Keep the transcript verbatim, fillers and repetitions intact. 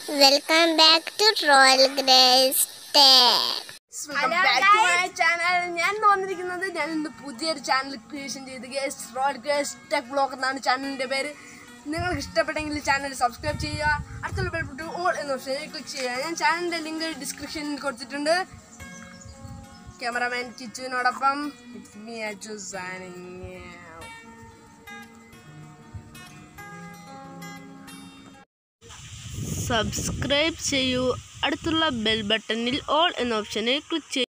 Welcome back to Royal Grace Tech. Welcome back to my channel. ഞാൻ വന്നിരിക്കുന്നത് ഞാൻ ഇന്ന് പുതിയൊരു ചാനൽ ക്രിയേഷൻ ചെയ്ത് guys Royal Grace Tech Vlog എന്നാണ് ചാനലിന്റെ പേര്. നിങ്ങൾക്ക് ഇഷ്ടപ്പെട്ടെങ്കിൽ ചാനൽ സബ്സ്ക്രൈബ് ചെയ്യുക, അടുത്തുള്ള ബെൽ ബട്ടൺ ഓൾ എന്ന ഓപ്ഷനിൽ ക്ലിക്ക് ചെയ്യുക. ഞാൻ ചാനലിന്റെ ലിങ്ക് ഡിസ്ക്രിപ്ഷനിൽ കൊടുത്തിട്ടുണ്ട്. ക്യാമറാമാൻ കിച്ചുവിനോടൊപ്പം it's me Achu signing out. Subscribe ചെയ്യൂ, അടുത്തുള്ള ബെൽ ബട്ടണിൽ ഓൾ എന്ന ഓപ്ഷനിൽ ക്ലിക്ക് ചെയ്യൂ.